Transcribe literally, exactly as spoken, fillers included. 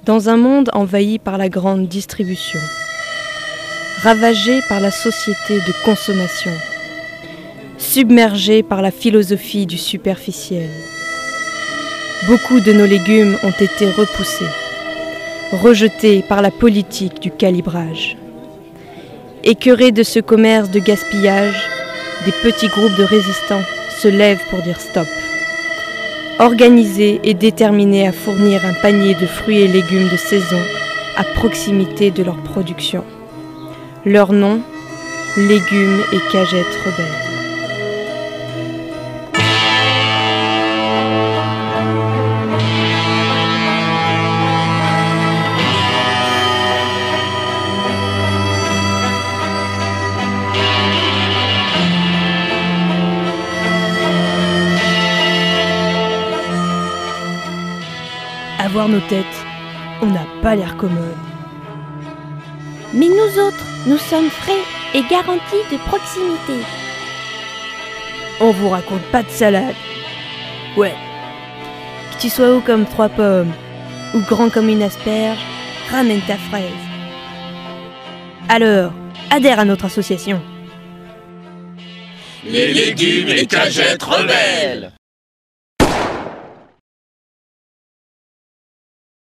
Dans un monde envahi par la grande distribution, ravagé par la société de consommation, submergé par la philosophie du superficiel, beaucoup de nos légumes ont été repoussés, rejetés par la politique du calibrage. Écœurés de ce commerce de gaspillage, des petits groupes de résistants se lèvent pour dire stop. Organisés et déterminés à fournir un panier de fruits et légumes de saison à proximité de leur production. Leur nom, Légumes et Cagettes Rebelles. À voir nos têtes, on n'a pas l'air commode. Mais nous autres, nous sommes frais et garantis de proximité. On vous raconte pas de salade. Ouais. Que tu sois haut comme trois pommes ou grand comme une asperge, ramène ta fraise. Alors, adhère à notre association. Les légumes et cagettes rebelles.